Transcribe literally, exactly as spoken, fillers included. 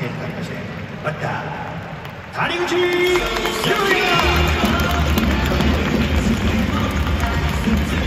点となりまして、バッター谷口優也。